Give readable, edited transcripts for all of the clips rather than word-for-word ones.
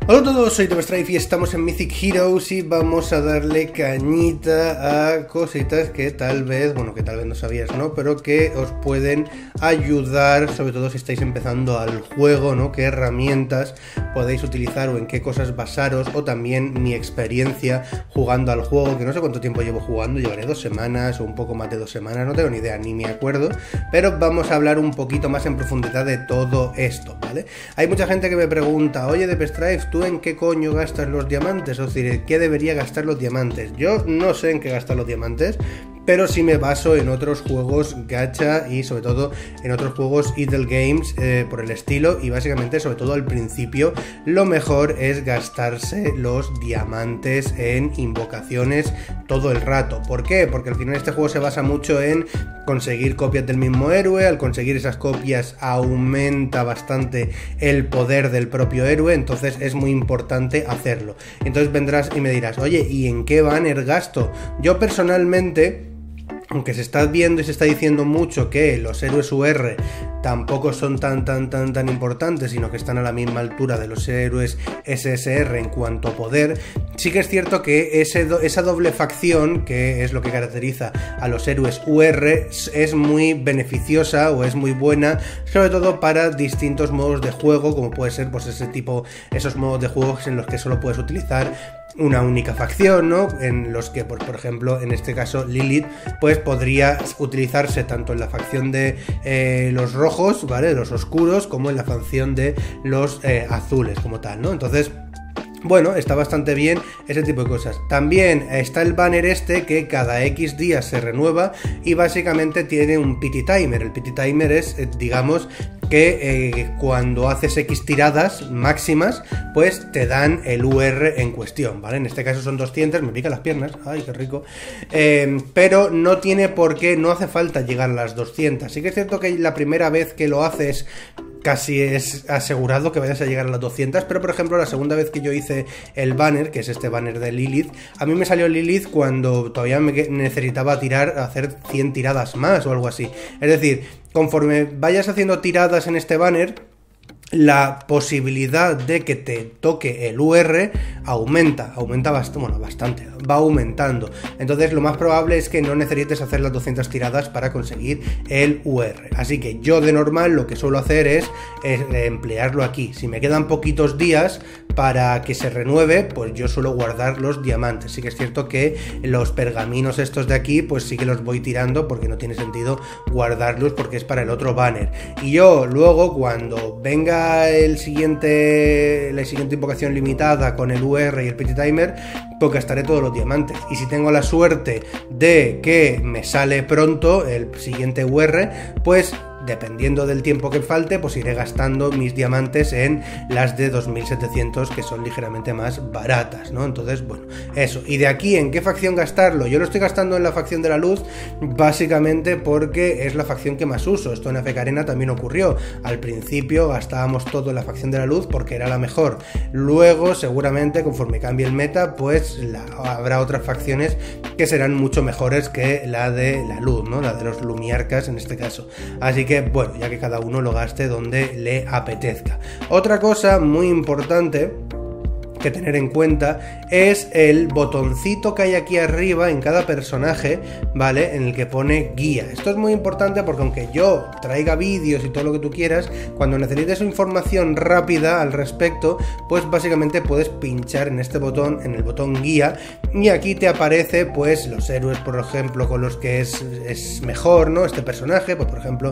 Hola a todos, soy TomStrife y estamos en Mythic Heroes y vamos a darle cañita a cositas que tal vez no sabías, ¿no? Pero que os pueden ayudar, sobre todo si estáis empezando al juego, ¿no? Qué herramientas podéis utilizar o en qué cosas basaros, o también mi experiencia jugando al juego, que no sé cuánto tiempo llevo jugando, llevaré 2 semanas o un poco más de 2 semanas, no tengo ni idea, ni me acuerdo, pero vamos a hablar un poquito más en profundidad de todo esto, ¿vale? Hay mucha gente que me pregunta, oye TomStrife, ¿tú en qué coño gastas los diamantes? Es decir, ¿qué debería gastar los diamantes? Yo no sé en qué gastar los diamantes, pero sí me baso en otros juegos gacha y sobre todo en otros juegos idle games por el estilo, y básicamente sobre todo al principio lo mejor es gastarse los diamantes en invocaciones todo el rato. ¿Por qué? Porque al final este juego se basa mucho en conseguir copias del mismo héroe. Al conseguir esas copias aumenta bastante el poder del propio héroe, entonces es muy importante hacerlo. Entonces vendrás y me dirás, oye, ¿y en qué banner gasto? Yo personalmente, aunque se está viendo y se está diciendo mucho que los héroes UR tampoco son tan importantes, sino que están a la misma altura de los héroes SSR en cuanto a poder, sí que es cierto que esa doble facción, que es lo que caracteriza a los héroes UR, es muy beneficiosa o es muy buena, sobre todo para distintos modos de juego, como puede ser pues esos modos de juegos en los que solo puedes utilizar una única facción, ¿no? En los que, por ejemplo, en este caso Lilith, pues podría utilizarse tanto en la facción de los rojos, ¿vale? Los oscuros, como en la facción de los azules, como tal, ¿no? Entonces, bueno, está bastante bien ese tipo de cosas. También está el banner este que cada X días se renueva y básicamente tiene un pity timer. El pity timer es, digamos, que cuando haces X tiradas máximas, pues te dan el UR en cuestión, ¿vale? En este caso son 200, me pican las piernas, ay, qué rico. Pero no tiene por qué, no hace falta llegar a las 200. Sí que es cierto que la primera vez que lo haces casi es asegurado que vayas a llegar a las 200, pero por ejemplo la segunda vez que yo hice el banner, que es este banner de Lilith, a mí me salió Lilith cuando todavía me necesitaba hacer 100 tiradas más o algo así. Es decir, conforme vayas haciendo tiradas en este banner, la posibilidad de que te toque el UR aumenta bastante, va aumentando. Entonces lo más probable es que no necesites hacer las 200 tiradas para conseguir el UR. Así que yo de normal lo que suelo hacer es emplearlo aquí. Si me quedan poquitos días para que se renueve, pues yo suelo guardar los diamantes. Sí que es cierto que los pergaminos estos de aquí, pues sí que los voy tirando porque no tiene sentido guardarlos porque es para el otro banner. Y yo luego, cuando venga la siguiente invocación limitada con el UR y el pity timer, pues gastaré todos los diamantes. Y si tengo la suerte de que me sale pronto el siguiente UR, pues dependiendo del tiempo que falte, pues iré gastando mis diamantes en las de 2700, que son ligeramente más baratas, ¿no? Entonces, bueno, eso. Y de aquí, ¿en qué facción gastarlo? Yo lo estoy gastando en la facción de la luz, básicamente porque es la facción que más uso. Esto en AFK Arena también ocurrió. Al principio gastábamos todo en la facción de la luz porque era la mejor. Luego, seguramente, conforme cambie el meta, pues habrá otras facciones que serán mucho mejores que la de la luz, ¿no? La de los Lumiarcas en este caso. Así que, bueno, ya que cada uno lo gaste donde le apetezca. Otra cosa muy importante que tener en cuenta es el botoncito que hay aquí arriba en cada personaje, ¿vale? En el que pone guía. Esto es muy importante porque aunque yo traiga vídeos y todo lo que tú quieras, cuando necesites información rápida al respecto, pues básicamente puedes pinchar en este botón, en el botón guía, y aquí te aparece pues los héroes, por ejemplo, con los que es mejor, ¿no? Este personaje, pues por ejemplo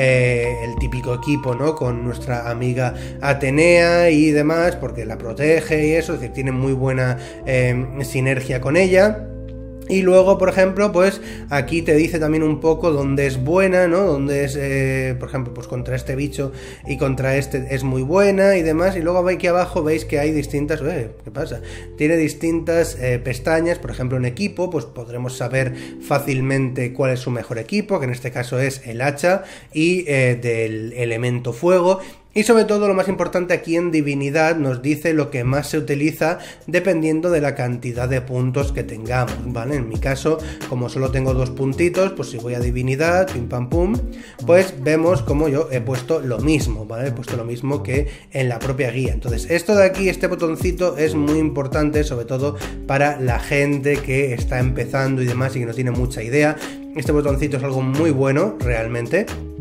el típico equipo, ¿no? Con nuestra amiga Atenea y demás, porque la protege y eso, es decir, tiene muy buena sinergia con ella. Y luego, por ejemplo, pues aquí te dice también un poco dónde es buena, ¿no? Dónde es, por ejemplo, pues contra este bicho y contra este es muy buena y demás. Y luego aquí abajo veis que hay distintas... ¿qué pasa? Tiene distintas pestañas. Por ejemplo, en equipo, pues podremos saber fácilmente cuál es su mejor equipo, que en este caso es el hacha y del elemento fuego. Y sobre todo, lo más importante, aquí en divinidad nos dice lo que más se utiliza dependiendo de la cantidad de puntos que tengamos, ¿vale? En mi caso, como solo tengo 2 puntitos, pues si voy a divinidad, pim pam pum, pues vemos como yo he puesto lo mismo, ¿vale? He puesto lo mismo que en la propia guía. Entonces, esto de aquí, este botoncito, es muy importante, sobre todo para la gente que está empezando y demás y que no tiene mucha idea. Este botoncito es algo muy bueno, realmente.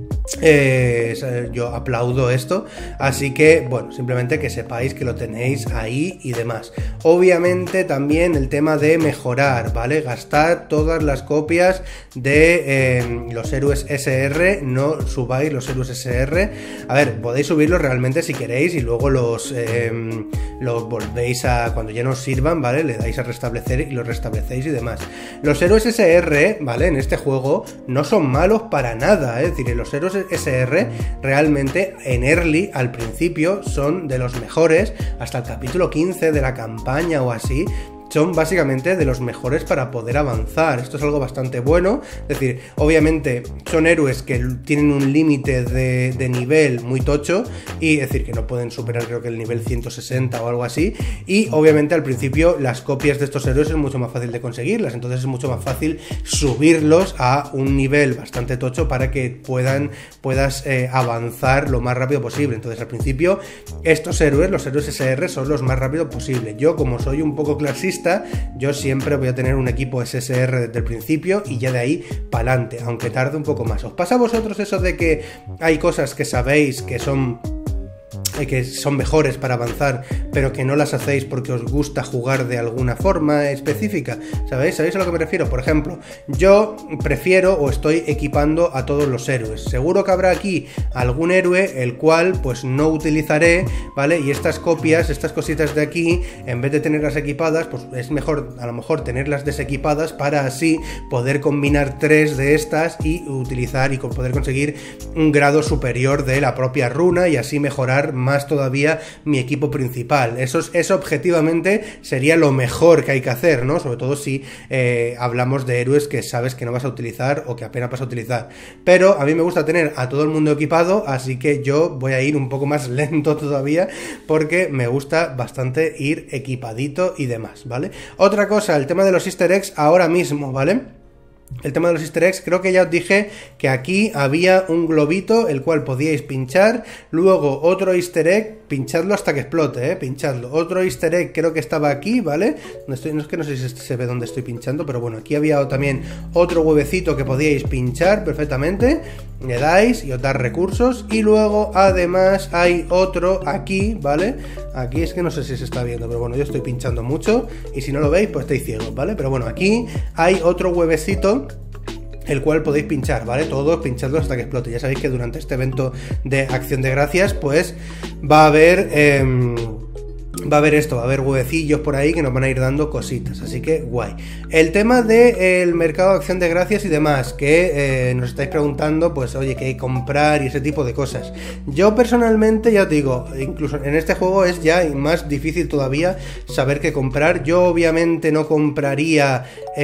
Yo aplaudo esto, así que bueno, simplemente que sepáis que lo tenéis ahí y demás. Obviamente también el tema de mejorar, ¿vale? Gastar todas las copias de los héroes SR, no subáis los héroes SR. A ver, podéis subirlos realmente si queréis y luego los volvéis a, cuando ya no os sirvan, ¿vale? Le dais a restablecer y los restablecéis y demás. Los héroes SR, ¿vale? En este juego no son malos para nada, es decir, los héroes SR realmente en early al principio son de los mejores, hasta el capítulo 15 de la campaña o así. Son básicamente de los mejores para poder avanzar. Esto es algo bastante bueno. Es decir, obviamente son héroes que tienen un límite de nivel muy tocho. Y es decir, que no pueden superar, creo que el nivel 160 o algo así. Y obviamente al principio las copias de estos héroes es mucho más fácil de conseguirlas. Entonces es mucho más fácil subirlos a un nivel bastante tocho para que puedas avanzar lo más rápido posible. Entonces al principio estos héroes, los héroes SR, son los más rápidos posible. Yo, como soy un poco clasista, yo siempre voy a tener un equipo SSR desde el principio y ya de ahí para adelante, aunque tarde un poco más. ¿Os pasa a vosotros eso de que hay cosas que sabéis que son mejores para avanzar, pero que no las hacéis porque os gusta jugar de alguna forma específica? ¿Sabéis a lo que me refiero? Por ejemplo, yo prefiero o estoy equipando a todos los héroes. Seguro que habrá aquí algún héroe el cual pues no utilizaré, ¿vale? Y estas copias, estas cositas de aquí, en vez de tenerlas equipadas, pues es mejor a lo mejor tenerlas desequipadas para así poder combinar 3 de estas y utilizar y poder conseguir un grado superior de la propia runa y así mejorar más todavía mi equipo principal. Eso objetivamente sería lo mejor que hay que hacer, ¿no? Sobre todo si hablamos de héroes que sabes que no vas a utilizar o que apenas vas a utilizar. Pero a mí me gusta tener a todo el mundo equipado, así que yo voy a ir un poco más lento todavía porque me gusta bastante ir equipadito y demás, ¿vale? Otra cosa, el tema de los easter eggs ahora mismo, ¿vale? El tema de los easter eggs, creo que ya os dije que aquí había un globito el cual podíais pinchar, luego otro easter egg, pinchadlo hasta que explote, pinchadlo. Otro easter egg creo que estaba aquí, ¿vale? No es que no sé si se ve dónde estoy pinchando, pero bueno, aquí había también otro huevecito que podíais pinchar perfectamente, le dais y os da recursos, y luego además hay otro aquí, ¿vale? Aquí es que no sé si se está viendo, pero bueno, yo estoy pinchando mucho y si no lo veis pues estáis ciegos, ¿vale? Pero bueno, aquí hay otro huevecito el cual podéis pinchar, ¿vale? Todos pinchadlos hasta que explote. Ya sabéis que durante este evento de Acción de Gracias pues va a haber va a haber huevecillos por ahí que nos van a ir dando cositas, así que guay. El tema del mercado de Acción de Gracias y demás, que nos estáis preguntando, pues oye, qué comprar y ese tipo de cosas. Yo personalmente, ya os digo, incluso en este juego es ya más difícil todavía saber qué comprar. Yo obviamente no compraría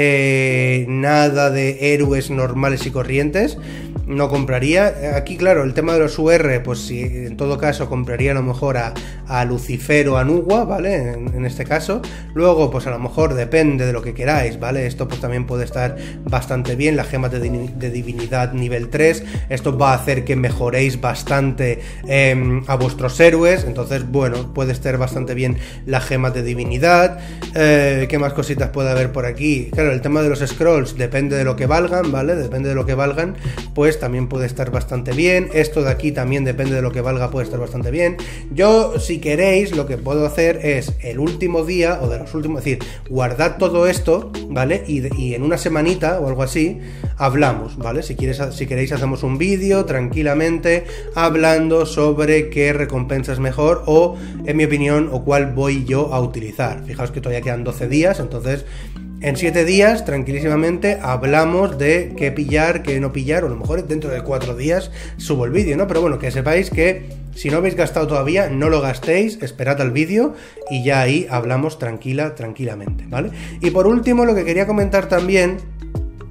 nada de héroes normales y corrientes. No compraría. Aquí, claro, el tema de los UR, pues si en todo caso compraría a lo mejor a Lucifer o a Nugua, ¿vale? En este caso. Luego, pues a lo mejor depende de lo que queráis, ¿vale? Esto pues también puede estar bastante bien. Las gemas de divinidad nivel 3. Esto va a hacer que mejoréis bastante a vuestros héroes. Entonces, bueno, puede estar bastante bien las gemas de divinidad. ¿Qué más cositas puede haber por aquí? Claro, el tema de los scrolls depende de lo que valgan, ¿vale? Depende de lo que valgan, pues también puede estar bastante bien. Esto de aquí también depende de lo que valga, puede estar bastante bien. Yo, si queréis, lo que puedo hacer es el último día o de los últimos, es decir, guardad todo esto, ¿vale? Y en una semanita o algo así hablamos, ¿vale? Si queréis hacemos un vídeo tranquilamente hablando sobre qué recompensa es mejor o, en mi opinión, o cuál voy yo a utilizar. Fijaos que todavía quedan 12 días, entonces en 7 días, tranquilísimamente, hablamos de qué pillar, qué no pillar, o a lo mejor dentro de 4 días subo el vídeo, ¿no? Pero bueno, que sepáis que si no habéis gastado todavía, no lo gastéis, esperad al vídeo y ya ahí hablamos tranquilamente, ¿vale? Y por último, lo que quería comentar también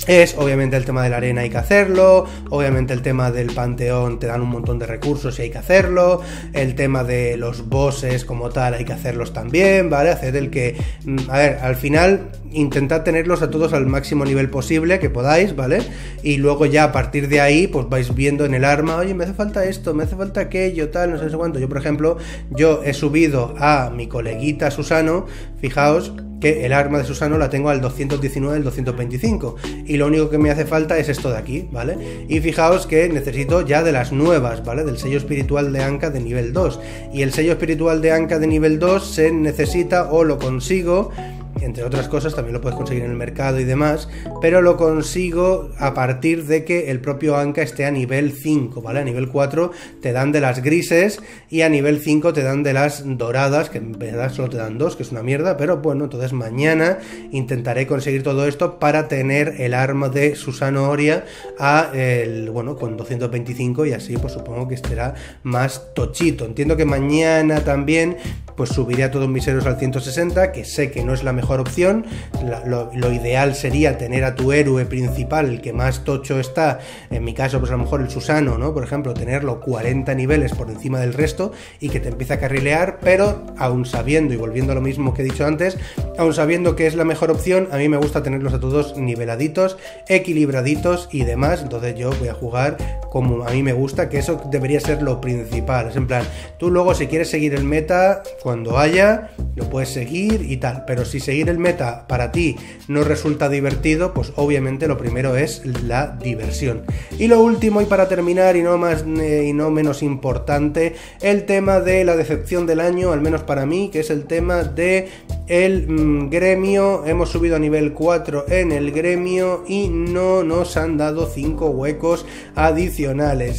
es obviamente el tema de la arena, hay que hacerlo, obviamente el tema del panteón te dan un montón de recursos y hay que hacerlo, el tema de los bosses como tal hay que hacerlos también, ¿vale? Hacer el que, a ver, al final intentad tenerlos a todos al máximo nivel posible que podáis, ¿vale? Y luego ya a partir de ahí pues vais viendo en el arma, oye, me hace falta esto, me hace falta aquello, tal, no sé cuánto. Yo, por ejemplo, yo he subido a mi coleguita Susano, fijaos que el arma de Susano la tengo al 219, el 225, y lo único que me hace falta es esto de aquí, ¿vale? Y fijaos que necesito ya de las nuevas, ¿vale? Del sello espiritual de Anka de nivel 2, y el sello espiritual de Anka de nivel 2 se necesita o lo consigo, entre otras cosas, también lo puedes conseguir en el mercado y demás, pero lo consigo a partir de que el propio Anka esté a nivel 5, ¿vale? A nivel 4 te dan de las grises y a nivel 5 te dan de las doradas, que en verdad solo te dan 2, que es una mierda, pero bueno, entonces mañana intentaré conseguir todo esto para tener el arma de Susano Oria con 225 y así pues supongo que estará más tochito. Entiendo que mañana también pues subiré a todos mis héroes al 160, que sé que no es la mejor opción, lo ideal sería tener a tu héroe principal, el que más tocho está, en mi caso pues a lo mejor el Susano, ¿no? Por ejemplo, tenerlo 40 niveles por encima del resto y que te empiece a carrilear, pero aún sabiendo, y volviendo a lo mismo que he dicho antes, aún sabiendo que es la mejor opción, a mí me gusta tenerlos a todos niveladitos, equilibraditos y demás, entonces yo voy a jugar como a mí me gusta, que eso debería ser lo principal, es en plan, tú luego si quieres seguir el meta, cuando haya, lo puedes seguir y tal, pero si seguir el meta para ti no resulta divertido, pues obviamente lo primero es la diversión. Y lo último, y para terminar y no menos importante, el tema de la decepción del año, al menos para mí, que es el tema de el gremio. Hemos subido a nivel 4 en el gremio y no nos han dado 5 huecos adicionales.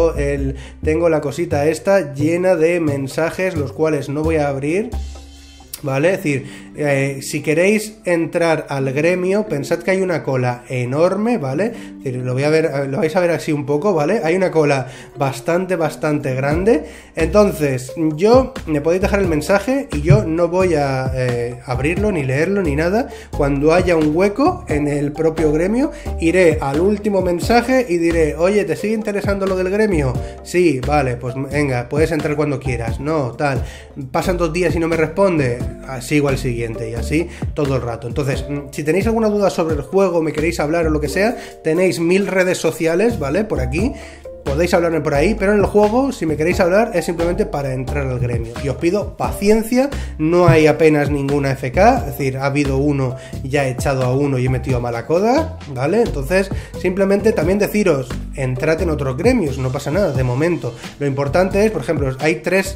Tengo la cosita esta llena de mensajes, los cuales no voy a abrir, ¿vale? Es decir, si queréis entrar al gremio, pensad que hay una cola enorme, ¿vale? Es decir, lo vais a ver así un poco, ¿vale? Hay una cola bastante grande. Entonces, me podéis dejar el mensaje y yo no voy a abrirlo, ni leerlo, ni nada. Cuando haya un hueco en el propio gremio, iré al último mensaje y diré, oye, ¿te sigue interesando lo del gremio? Sí, vale, pues venga, puedes entrar cuando quieras. No, tal. Pasan 2 días y no me responde, sigo al siguiente, y así todo el rato. Entonces, si tenéis alguna duda sobre el juego, me queréis hablar o lo que sea, tenéis 1000 redes sociales, ¿vale? Por aquí, podéis hablarme por ahí, pero en el juego, si me queréis hablar, es simplemente para entrar al gremio. Y os pido paciencia, no hay apenas ninguna FK, es decir, ha habido uno, ya he echado a uno y he metido a mala coda, ¿vale? Entonces, simplemente también deciros, entrad en otros gremios, no pasa nada, de momento. Lo importante es, por ejemplo, hay tres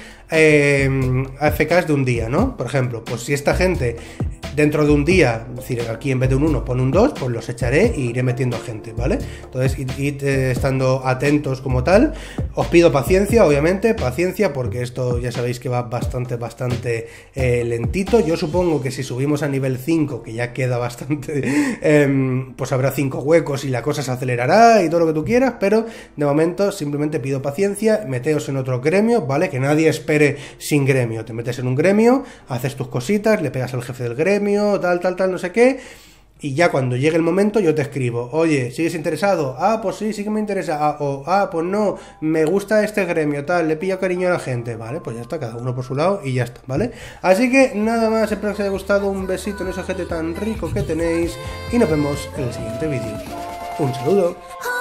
AFKs de un día, ¿no? Por ejemplo, pues si esta gente dentro de un día, es decir, aquí en vez de un 1 pone un 2, pues los echaré e iré metiendo a gente, ¿vale? Entonces, id estando atentos como tal. Os pido paciencia, obviamente, paciencia, porque esto ya sabéis que va bastante lentito. Yo supongo que si subimos a nivel 5, que ya queda bastante, pues habrá 5 huecos y la cosa se acelerará y todo lo que tú quieras, pero de momento simplemente pido paciencia, meteos en otro gremio, ¿vale? Que nadie espere sin gremio. Te metes en un gremio, haces tus cositas, le pegas al jefe del gremio, tal, no sé qué, y ya cuando llegue el momento yo te escribo, oye, ¿sigues interesado? Ah, pues sí que me interesa. Pues no, me gusta este gremio, tal, le pillo cariño a la gente, vale, pues ya está, cada uno por su lado y ya está, ¿vale? Así que nada más, espero que os haya gustado, un besito en ese ojete tan rico que tenéis y nos vemos en el siguiente vídeo. Un saludo.